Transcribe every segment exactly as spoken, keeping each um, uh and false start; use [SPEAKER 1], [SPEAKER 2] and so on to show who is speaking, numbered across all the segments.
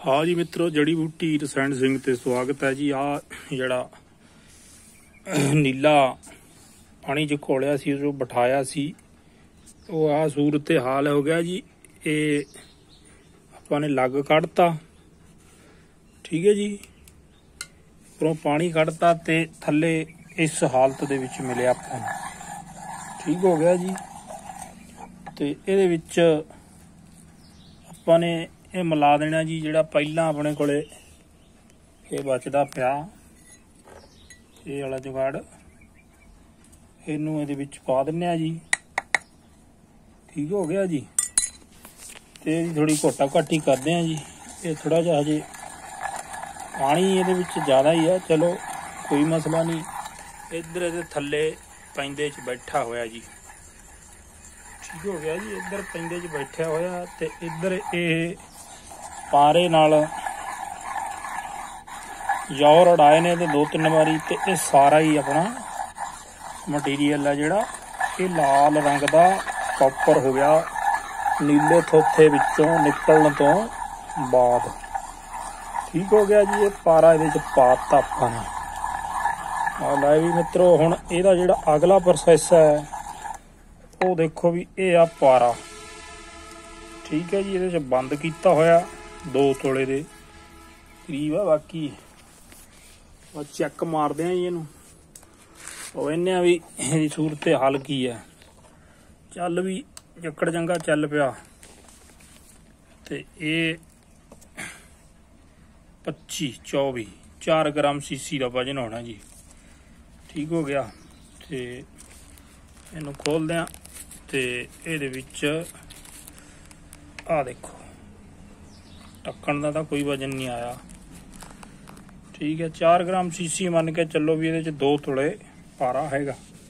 [SPEAKER 1] हाँ जी मित्रों, जड़ी बूटी रसैन सिंह ते स्वागत है जी। आ जड़ा नीला पानी च घोलिया सी जो बिठाया सी वो आ सूरत हाल हो गया जी। ये आपां ने लग कढ़ता, ठीक है जी। उपरों पानी कढ़ता ते थल्ले इस हालत दे विच मिलिया आपां नूं, ठीक हो गया जी। ते इहदे विच आपां ने ये मिला देना जी जिहड़ा पहला अपने कोले ये बचदा पिया ये वाला जुगाड़, इनू इहदे विच पा दिन्ने आ जी, ठीक हो गया जी। ते थोड़ी घोटा घाटी करदे आ जी। ये थोड़ा जिहा हजे पानी इहदे विच ज़्यादा ही है, चलो कोई मसला नहीं। इधर इहदे थल्ले पैंदे च बैठा होया जी, ठीक हो गया जी। इधर पैंदे च बैठा होया ते इधर ये पारे नाल जौर उड़ाए ने ते दो तीन बारी ते ये सारा ही अपना मटीरियल है जिहड़ा ये लाल रंग दा कॉपर हो गया नीले थोथे विचों निकलण तो बाद, ठीक हो गया जी। ये पारा इहदे च पाता आपां ने। आ लै भी मित्रों हुण इहदा जिहड़ा अगला प्रोसैस है वो देखो भी ये आ पारा, ठीक है जी। इहदे च बंद कीता होया दो तोले दे करीब है। बाकी चैक मारदे हैं जी इनू, और इन्हें भी इहदी सूरत हाल की है। चल भी जक्कड़ चंगा चल पिया ते ये पच्ची चौबी चार ग्राम सीसी का वजन होना जी, ठीक हो गया। ते इनू खोलदे हैं ते इहदे विच आ देखो ढक्कन का तो कोई वजन नहीं आया, ठीक है। चार ग्राम सीसी मन के चलो भी ये दो तोले पारा हैगा।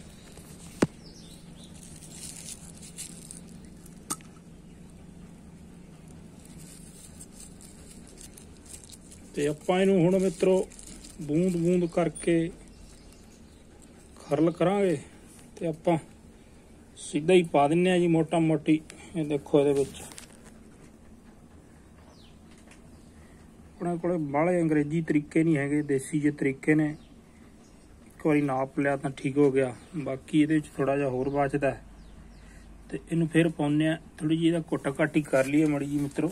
[SPEAKER 1] ते आपां इनू हुण मित्रों बूंद बूंद करके खरल करांगे ते आपां सीधा ही पा दिन्ने जी मोटा मोटी। ये देखो इहदे विच अपने कोले बाले अंग्रेजी तरीके नहीं है, देसी जे तरीके ने। एक बारी नाप लिया तो ठीक हो गया। बाकी ये थोड़ा जिहा होर बचदा है ते इनू फिर पाउने आ। थोड़ी जी घुट घाटी कर लीए मड़ी जी मित्रों,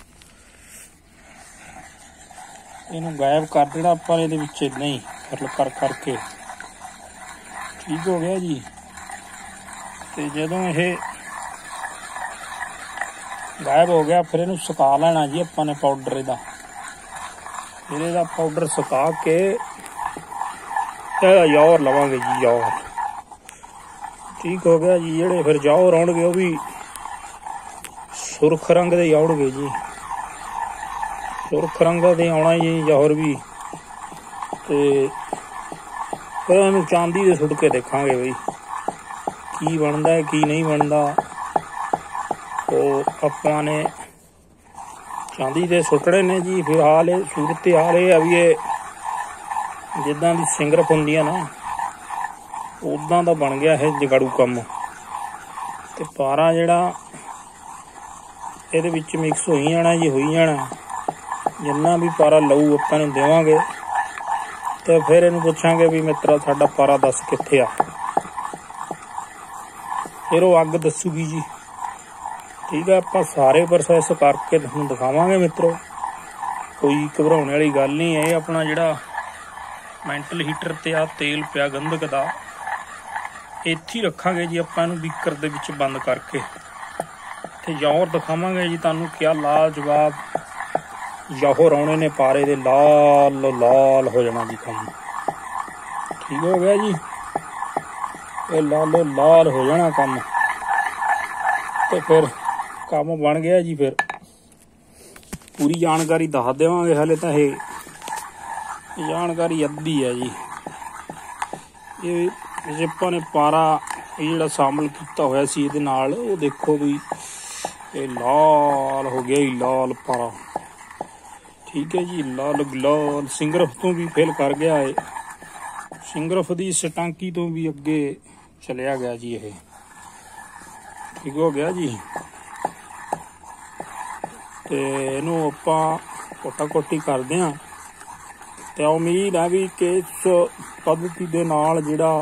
[SPEAKER 1] इनू गायब कर देना आपां इहदे विच इदां ही कर कर करके, ठीक हो गया जी। ते जदों ये गायब हो गया फिर इनू सुका लेना जी आपां ने पाउडर इहदा। फिर इहदा पाउडर सुका के जौर लवांगे जी, जौर, ठीक हो गया जी। जेड़े फिर जौर आउणगे वो भी सुरख रंग दे आउणगे जी, सुरख रंग दे आउणा जी जौर भी। ते फिर इहनूं चांदी दे सुट के देखांगे बई की बनदा है की नहीं बनदा। तो आपां ने चांदी दे सुटने ने जी। फिलहाल सूरत हाल ये अभी ये जिदा दी सिंगरफ हुंदी है ना उदां दा बन गया है जगाड़ू कम। ते पारा जिहड़ा इहदे विच मिक्स होई जाना जी, होई जाना। जिन्ना भी पारा लऊ आपां नूं देवांगे ते फिर इहनूं पुछांगे भी मित्रा साडा पारा दस कित्थे आ, फिर वो अग दसूगी जी, ठीक है। आपां सारे प्रोसैस करके तुहानूं दिखावांगे मित्रों, कोई घबराने वाली गल नहीं है। अपना जिहड़ा मैंटल हीटर ते आ तेल पिया गंधक दा इत्थे ही रखांगे जी आपां इहनूं बीकर दे विच बंद करके। ते जौहर दिखावांगे जी तुहानूं क्या लाजवाब जौहर आउणे ने पारे दे, लाल लाल हो जाना जी काम, ठीक हो गया जी। ये लालो लाल हो जाना काम ते फिर काम बन गया जी। फिर पूरी जानकारी दस देवांगे, हाले तो ये जानकारी अद्धी है जी। ये आपां ने पारा जिहड़ा शामिल किया होया सी इहदे नाल वो देखो भी ये लाल हो गया ही, लाल पारा, ठीक है जी। लाल लाल सिंगरफ तो भी फेल कर गया है, सिंगरफ दी सटांकी तो भी अगे चलिया गया जी। ये ठीक हो गया जी। ते इहनूं आपां ਕੋਟਾ ਕੋਟੀ ਕਰਦੇ ਹਾਂ ਤੇ ਉਮੀਦ ਹੈ ਵੀ ਕਿ ਇਸ ਪद्धਤੀ ਦੇ ਨਾਲ ਜਿਹੜਾ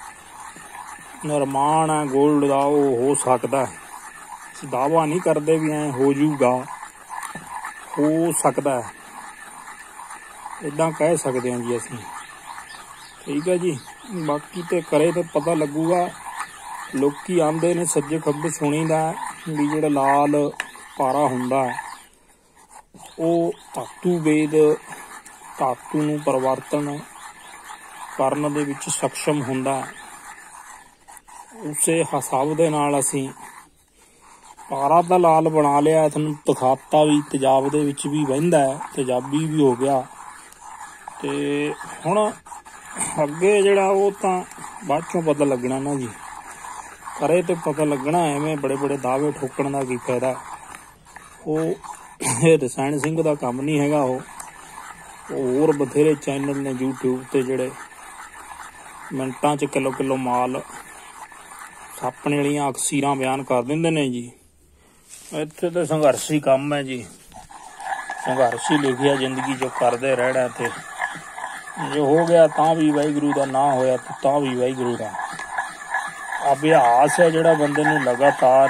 [SPEAKER 1] ਨਿਰਮਾਣ ਹੈ ਗੋਲਡ ਦਾ ਉਹ ਹੋ ਸਕਦਾ। ਦਾਅਵਾ ਨਹੀਂ ਕਰਦੇ ਵੀ ਐ ਹੋ ਜੂਗਾ, ਹੋ ਸਕਦਾ, ਇੱਦਾਂ ਕਹਿ ਸਕਦੇ ਹਾਂ ਜੀ ਅਸੀਂ। ਠੀਕ ਹੈ ਜੀ। ਬਾਕੀ ਤੇ ਕਰੇ ਤੇ ਪਤਾ ਲੱਗੂਗਾ। ਲੋਕੀ ਆਂਦੇ ਨੇ ਸੱਜੇ ਖੱਬੇ ਸੁਣੀਦਾ ਵੀ ਜਿਹੜਾ ਲਾਲ ਪਾਰਾ ਹੁੰਦਾ ਉਹ ਧਾਤੂ ਵੇਦ ਧਾਤੂ ਨੂੰ ਪਰਿਵਰਤਨ ਕਰਨ ਦੇ ਵਿੱਚ ਸક્ષਮ ਹੁੰਦਾ। ਉਸੇ ਹਿਸਾਬ ਦੇ ਨਾਲ ਅਸੀਂ ਪਾਰਾ ਦਾ ਲਾਲ ਬਣਾ ਲਿਆ, ਤੁਹਾਨੂੰ ਦਿਖਾਤਾ ਵੀ ਤੇਜ਼ਾਬ ਦੇ ਵਿੱਚ ਵੀ ਵਹਿੰਦਾ, ਤੇਜ਼ਾਬੀ ਵੀ ਹੋ ਗਿਆ। ਤੇ ਹੁਣ ਅੱਗੇ ਜਿਹੜਾ ਉਹ ਤਾਂ ਬਾਅਦ ਚੋਂ ਪਤਾ ਲੱਗਣਾ ਨਾ ਜੀ, ਕਰੇ ਤੇ ਪਤਾ ਲੱਗਣਾ। ਐਵੇਂ ਬੜੇ ਬੜੇ ਦਾਅਵੇ ਠੋਕਣ ਦਾ ਕੀ ਫਾਇਦਾ। ਉਹ ਇਹ ਰਸਾਇਣ ਸਿੰਘ ਦਾ ਕੰਮ ਨਹੀਂ ਹੈਗਾ। ਉਹ ਹੋਰ ਬਥੇਰੇ ਚੈਨਲ ਨੇ ਯੂਟਿਊਬ ਤੇ ਜਿਹੜੇ ਮਿੰਟਾਂ 'ਚ ਕਿਲੋ ਕਿਲੋ ਮਾਲ ਛਾਪਣੇ ਵਾਲੀਆਂ ਅਕਸੀਰਾਂ ਬਿਆਨ ਕਰ ਦਿੰਦੇ ਨੇ ਜੀ। ਇੱਥੇ ਤਾਂ ਸੰਘਰਸ਼ੀ ਕੰਮ ਹੈ ਜੀ, ਸੰਘਰਸ਼ੀ ਲਿਖਿਆ ਜ਼ਿੰਦਗੀ 'ਚ ਕਰਦੇ ਰਹਿਣਾ। ਤੇ ਜੇ ਹੋ ਗਿਆ ਤਾਂ ਵੀ ਵਾਹਿਗੁਰੂ ਦਾ, ਨਾ ਹੋਇਆ ਤਾਂ ਵੀ ਵਾਹਿਗੁਰੂ ਦਾ। ਅਭਿਆਸ ਹੈ ਜਿਹੜਾ ਬੰਦੇ ਨੂੰ ਲਗਾਤਾਰ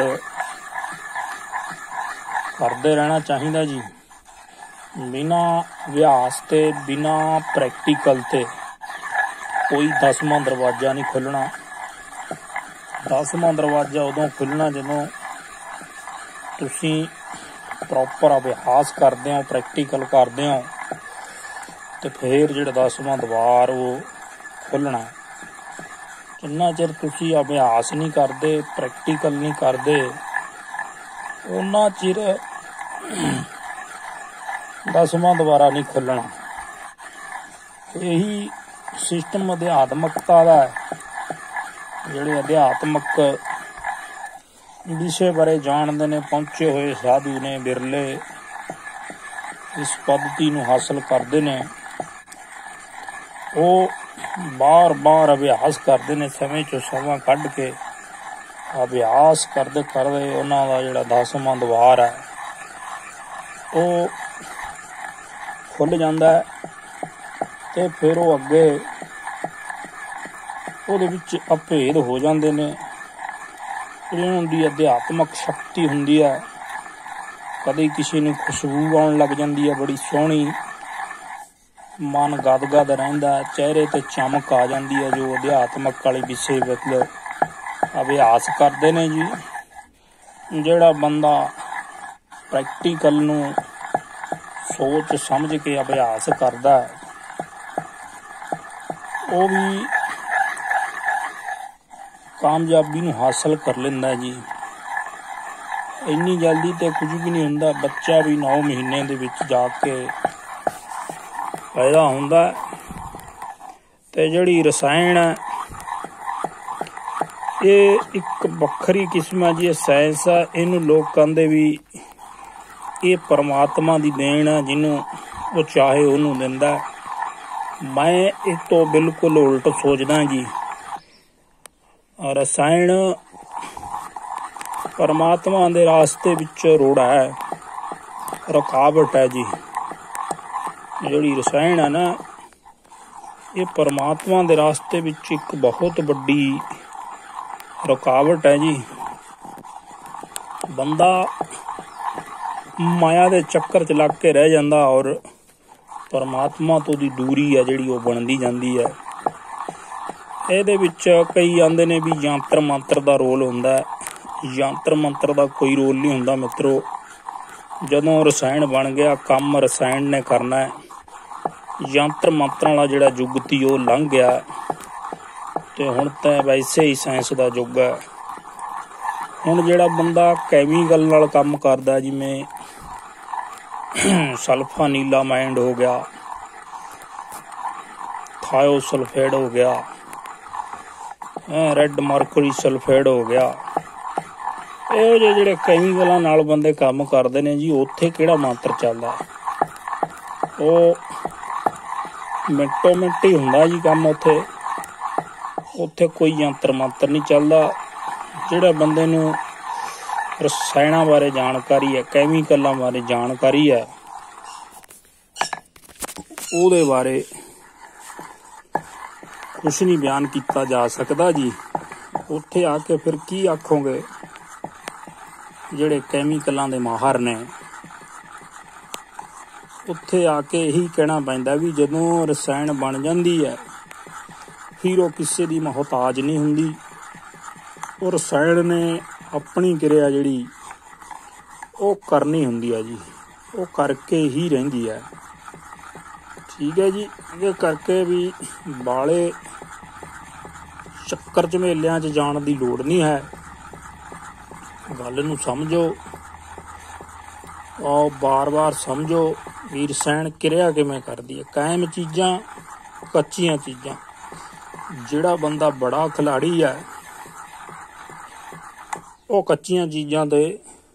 [SPEAKER 1] ਕਰਦੇ ਰਹਿਣਾ ਚਾਹੀਦਾ ਜੀ। ਬਿਨਾਂ ਅਭਿਆਸ ਤੇ ਬਿਨਾਂ ਪ੍ਰੈਕਟੀਕਲ ਤੇ ਕੋਈ ਦਸਵਾਂ ਦਰਵਾਜ਼ਾ ਨਹੀਂ ਖੁੱਲ੍ਹਣਾ। ਦਸਵਾਂ ਦਰਵਾਜ਼ਾ ਉਦੋਂ ਖੁੱਲ੍ਹਣਾ ਜਦੋਂ ਤੁਸੀਂ ਪ੍ਰੋਪਰ ਅਭਿਆਸ ਕਰਦੇ ਹੋ, ਪ੍ਰੈਕਟੀਕਲ ਕਰਦੇ ਹੋ, ਤੇ ਫਿਰ ਜਿਹੜਾ ਦਸਵਾਂ ਦਵਾਰ ਉਹ ਖੁੱਲ੍ਹਣਾ। ਜਿੰਨਾ ਚਿਰ ਤੁਸੀਂ ਅਭਿਆਸ ਨਹੀਂ ਕਰਦੇ, ਪ੍ਰੈਕਟੀਕਲ ਨਹੀਂ ਕਰਦੇ, ਉਹਨਾਂ ਚਿਰ ਦਸਵਾਂ ਦੁਆਰਾ ਨਹੀਂ ਖੁੱਲ੍ਹਣਾ। ਇਹੀ ਸਿਸਟਮ ਅਧਿਆਤਮਕਤਾ ਦਾ ਹੈ। ਜਿਹੜੇ ਅਧਿਆਤਮਕ ਵਿਸ਼ੇ ਬਾਰੇ ਜਾਣਦੇ ਨੇ ਪਹੁੰਚੇ ਹੋਏ ਸਾਧੂ ਨੇ ਬਿਰਲੇ ਇਸ ਪੱਧਤੀ ਨੂੰ ਹਾਸਲ ਕਰਦੇ ਨੇ। ਉਹ ਬਾਰ ਬਾਰ ਅਭਿਆਸ ਕਰਦੇ ਨੇ, ਸਮੇਂ 'ਚੋਂ ਸਮਾਂ ਕੱਢ ਕੇ ਅਭਿਆਸ ਕਰਦੇ ਕਰਦੇ ਉਹਨਾਂ ਦਾ ਜਿਹੜਾ ਦਸਵਾਂ ਦੁਆਰ ਹੈ ਉਹ ਖੁੱਲ੍ਹ ਜਾਂਦਾ ਹੈ। ਤੇ ਫਿਰ ਉਹ ਅੱਗੇ ਉਹਦੇ ਵਿੱਚ ਅਭੇਦ ਹੋ ਜਾਂਦੇ ਨੇ। ਜਿਹੜੀ ਉਹਦੀ ਅਧਿਆਤਮਕ ਸ਼ਕਤੀ ਹੁੰਦੀ ਹੈ, ਕਦੇ ਕਿਸੇ ਨੂੰ ਖੁਸ਼ਬੂ ਆਉਣ ਲੱਗ ਜਾਂਦੀ ਹੈ ਬੜੀ ਸੋਹਣੀ, ਮਨ ਗਦ ਗਦ ਰਹਿੰਦਾ, ਚਿਹਰੇ ਤੇ ਚਮਕ ਆ ਜਾਂਦੀ ਹੈ। ਜੋ ਅਧਿਆਤਮਕ ਵਾਲੇ ਵਿਸ਼ੇ ਮਤਲਬ ਅਭਿਆਸ ਕਰਦੇ ਨੇ ਜੀ। ਜਿਹੜਾ ਬੰਦਾ ਪ੍ਰੈਕਟੀਕਲ ਨੂੰ ਸੋਚ ਸਮਝ ਕੇ ਅਭਿਆਸ ਕਰਦਾ ਉਹ ਵੀ ਕਾਮਯਾਬੀ ਨੂੰ ਹਾਸਲ ਕਰ ਲੈਂਦਾ ਜੀ। ਇੰਨੀ ਜਲਦੀ ਤੇ ਕੁਝ ਵੀ ਨਹੀਂ ਹੁੰਦਾ। ਬੱਚਾ ਵੀ ਨੌ ਮਹੀਨੇ ਦੇ ਵਿੱਚ ਜਾ ਕੇ ਪੈਦਾ ਹੁੰਦਾ। ਤੇ ਜਿਹੜੀ ਰਸਾਇਣ ਹੈ ਇਹ ਇੱਕ ਵੱਖਰੀ ਕਿਸਮ ਹੈ ਜੀ, ਇਹ ਸਾਇੰਸ ਹੈ। ਇਹਨੂੰ ਲੋਕ ਕਹਿੰਦੇ ਵੀ ਇਹ ਪਰਮਾਤਮਾ ਦੀ ਦੇਣ ਹੈ, ਜਿਹਨੂੰ ਉਹ ਚਾਹੇ ਉਹਨੂੰ ਦਿੰਦਾ। ਮੈਂ ਇਸ ਤੋਂ ਬਿਲਕੁਲ ਉਲਟ ਸੋਚਦਾ ਜੀ। ਰਸਾਇਣ ਪਰਮਾਤਮਾ ਦੇ ਰਾਸਤੇ ਵਿੱਚ ਰੋੜਾ ਹੈ, ਰੁਕਾਵਟ ਹੈ ਜੀ। ਜਿਹੜੀ ਰਸਾਇਣ ਹੈ ਨਾ ਇਹ ਪਰਮਾਤਮਾ ਦੇ ਰਾਸਤੇ ਵਿੱਚ ਇੱਕ ਬਹੁਤ ਵੱਡੀ ਰੁਕਾਵਟ ਹੈ ਜੀ। ਬੰਦਾ ਮਾਇਆ ਦੇ ਚੱਕਰ 'ਚ ਲੱਗ ਕੇ ਰਹਿ ਜਾਂਦਾ ਔਰ ਪਰਮਾਤਮਾ ਤੋਂ ਦੀ ਦੂਰੀ ਹੈ ਜਿਹੜੀ ਉਹ ਬਣਦੀ ਜਾਂਦੀ ਹੈ। ਇਹਦੇ ਵਿੱਚ ਕਈ ਆਂਦੇ ਨੇ ਵੀ ਯੰਤਰ ਮੰਤਰ ਦਾ ਰੋਲ ਹੁੰਦਾ। ਯੰਤਰ ਮੰਤਰ ਦਾ ਕੋਈ ਰੋਲ ਨਹੀਂ ਹੁੰਦਾ ਮਿੱਤਰੋ। ਜਦੋਂ ਰਸਾਇਣ ਬਣ ਗਿਆ, ਕੰਮ ਰਸਾਇਣ ਨੇ ਕਰਨਾ ਹੈ। ਯੰਤਰ ਮੰਤਰਾਂ ਵਾਲਾ ਜਿਹੜਾ ਯੁੱਗ ਸੀ ਉਹ ਲੰਘ ਗਿਆ ਤੇ ਹੁਣ ਤਾਂ ਵੈਸੇ ਹੀ ਸਾਇੰਸ ਦਾ ਯੁੱਗ ਹੈ। ਹੁਣ ਜਿਹੜਾ ਬੰਦਾ ਕੈਮੀਕਲ ਨਾਲ ਕੰਮ ਕਰਦਾ, ਜਿਵੇਂ ਸਲਫਾ ਨੀਲਾ ਮਾਈਂਡ ਹੋ ਗਿਆ, ਥਾਇਓ ਸਲਫੇਟ ਹੋ ਗਿਆ, ਰੈੱਡ ਮਰਕਰੀ ਸਲਫੇਟ ਹੋ ਗਿਆ, ਇਹੋ ਜਿਹੇ ਜਿਹੜੇ ਕੈਮੀਕਲਾਂ ਨਾਲ ਬੰਦੇ ਕੰਮ ਕਰਦੇ ਨੇ ਜੀ, ਉੱਥੇ ਕਿਹੜਾ ਮੰਤਰ ਚੱਲਦਾ। ਉਹ ਮਿੰਟੋ ਮਿੰਟ ਹੀ ਹੁੰਦਾ ਜੀ ਕੰਮ। ਉੱਥੇ ਉੱਥੇ ਕੋਈ ਯੰਤਰ ਮੰਤਰ ਨਹੀਂ ਚੱਲਦਾ। ਜਿਹੜਾ ਬੰਦੇ ਨੂੰ ਰਸਾਇਣਾਂ ਬਾਰੇ ਜਾਣਕਾਰੀ ਹੈ, ਕੈਮੀਕਲਾਂ ਬਾਰੇ ਜਾਣਕਾਰੀ ਹੈ, ਉਹਦੇ ਬਾਰੇ कुछ नहीं बयान किया जा सकता जी। उत्थे आके फिर की आखोगे जिहड़े कैमिकलों के माहर ने, उत्थे आके यही कहना पैंदा भी जदों रसायन बन जाती है फिर वो किसी की मोहताज नहीं हुंदी। और रसायन ने अपनी क्रिया जिहड़ी वो करनी हुंदी है जी, वो करके ही रहिंदी है। ठीक है जी। ये करके भी बाले चक्कर झमेलियां च जाण दी लोड़ नहीं है। गल नूं समझो और बार बार समझो भी रसायन क्रिया किवें करदी है। कायम चीज़ां कच्चियां चीज़ां, जिहड़ा बंदा बड़ा खिलाड़ी है वो कच्चियां चीज़ां दे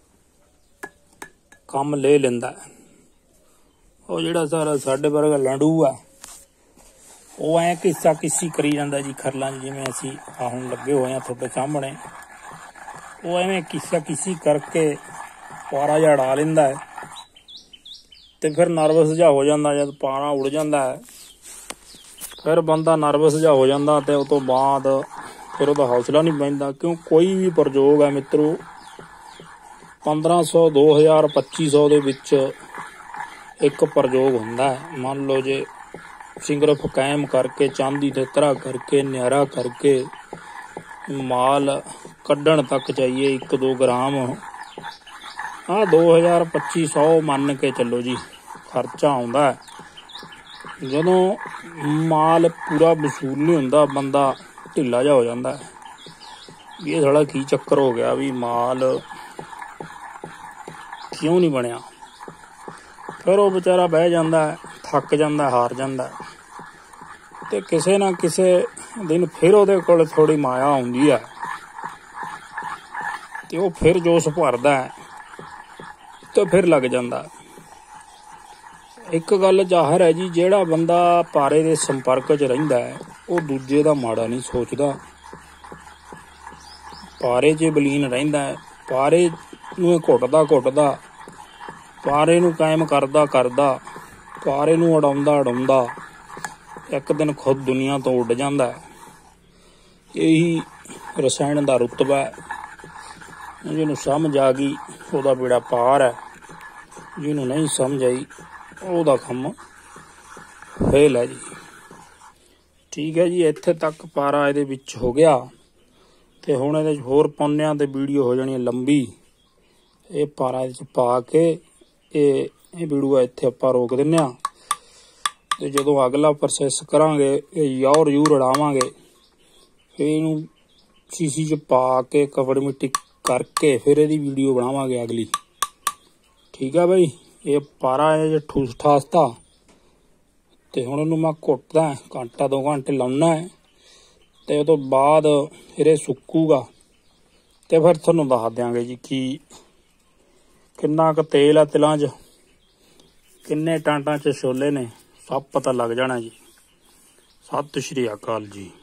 [SPEAKER 1] काम ले लैंदा है। वो जिहड़ा सारा साडे वर्गा लंडू है वो ऐ किस्सा किसी करी जांदा जी खरलां जिवें असीं आ हुण लगे होए हैं तुहाडे सामने। वो एवें किस्सा किसी करके पारा जिहा उड़ा लैंदा है ते फिर नर्वस जिहा हो जांदा। जद पारा उड़ जांदा है फिर बंदा नर्वस जिहा हो जांदा ते उस तों बाद फिर उहदा हौसला नहीं पैंदा। क्यों कोई भी प्रयोग है मित्रो पंद्रह सौ दो हज़ार पच्ची सौ दे विच एक प्रयोग हुंदा है। मान लो जे सिंगरफ कायम करके चांदी ते तरा करके न्यारा करके माल कड्ढण तक चाहिए एक दो ग्राम, हाँ दो हज़ार पच्ची सौ मन के चलो जी खर्चा आउंदा है। जदों माल पूरा वसूल नहीं हुंदा बंदा ढिला जा हो जाता है। ये साला की चक्कर हो गया भी माल क्यों नहीं बनया। फिर वो बेचारा बह जाता है, थक जाता है, हार जाता है। तो किसी ना किसी दिन फिर वो कोल थोड़ी माया आउंदी है तो वो फिर जोश भरदा है तो फिर लग जाता है। एक गल जाहिर है जी, जिहड़ा बंदा पारे दे संपर्क च रहिंदा है वो दूजे दा माड़ा नहीं सोचदा। पारे च बलीन रहिंदा है, पारे नूं घुटदा घुटदा, पारे नूं कायम करदा करदा, पारे नूं उड़ाउंदा उड़ाउंदा एक दिन खुद दुनिया तो उड़ जाता है। यही रसायन का रुतबा है। जिन्होंने समझ आ गई वह बेड़ा पार है, जिन्होंने नहीं समझ आई वह कम फेल है जी। ठीक है जी। इत्थे तक पारा इहदे विच हो गया तो हुण इहदे होर पाउंदे ते वीडियो हो जानी लंबी। ये पारा इहदे च पा के ये वीडियो इत्थे आपां रोक दिंदे आ ते जदों अगला प्रोसैस करांगे यार यूर उड़ावांगे फिर इहनूं शीशी च पा के कपड़ मिट्टी करके फिर इहदी वीडियो बनावांगे अगली। ठीक है बई। ये पारा है जो ठूस ठासता ते हुण इहनूं मैं घुटदा घंटा दो घंटे लाउना है ते उस तो बाद फिर ये सुक्कूगा ते फिर तुहानूं दस देंगे जी कि किन्ना क तेल है तिलां च, किन्ने टांटां च छोले ने, सब पता लग जाना जी। सत श्री अकाल जी।